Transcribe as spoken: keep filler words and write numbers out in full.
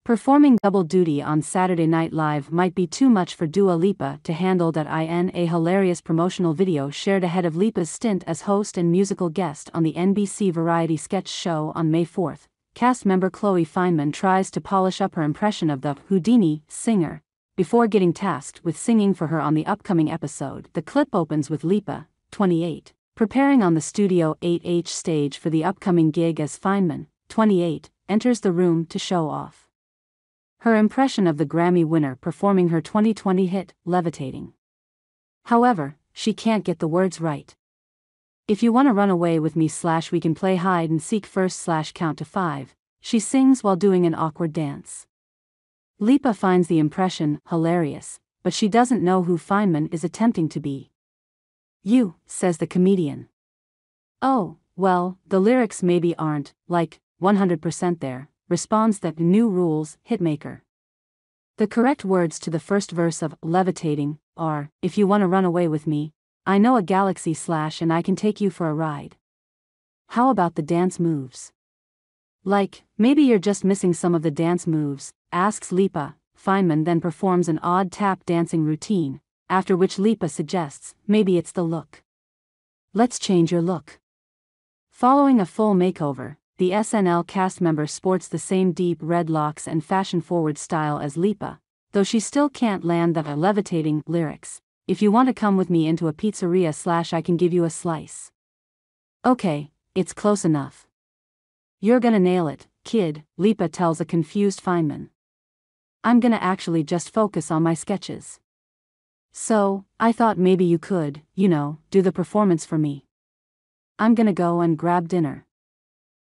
Performing double duty on Saturday Night Live might be too much for Dua Lipa to handle. In a hilarious promotional video shared ahead of Lipa's stint as host and musical guest on the N B C variety sketch show on May fourth, cast member Chloe Fineman tries to polish up her impression of the Houdini singer before getting tasked with singing for her on the upcoming episode. The clip opens with Lipa, twenty-eight, preparing on the Studio eight H stage for the upcoming gig as Fineman, twenty-eight, enters the room to show off her impression of the Grammy winner performing her twenty twenty hit, Levitating. However, she can't get the words right. If you wanna run away with me slash we can play hide and seek first slash count to five, she sings while doing an awkward dance. Lipa finds the impression hilarious, but she doesn't know who Fineman is attempting to be. You, says the comedian. Oh, well, the lyrics maybe aren't, like, one hundred percent there, responds the New Rules hitmaker. The correct words to the first verse of Levitating are, if you wanna run away with me, I know a galaxy slash and I can take you for a ride. How about the dance moves? Like, maybe you're just missing some of the dance moves, asks Lipa. Fineman then performs an odd tap dancing routine, after which Lipa suggests, maybe it's the look. Let's change your look. Following a full makeover, the S N L cast member sports the same deep red locks and fashion-forward style as Lipa, though she still can't land the Levitating lyrics. If you want to come with me into a pizzeria slash I can give you a slice. Okay, it's close enough. You're gonna nail it, kid, Lipa tells a confused Fineman. I'm gonna actually just focus on my sketches. So, I thought maybe you could, you know, do the performance for me. I'm gonna go and grab dinner.